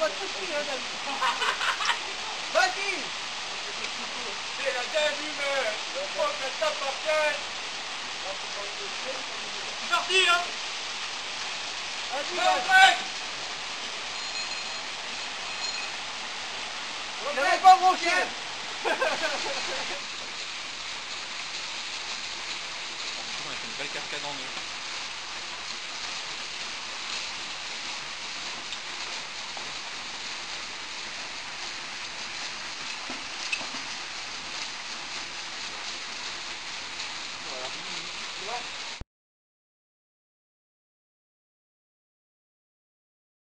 pas de soucis, hein, David. Vas-y. C'est la demi-heure. Le faut que ça t'appartienne. C'est parti, hein. Vas-y, Vas-y. N'avez pas branché. On a fait une belle cascade en deux.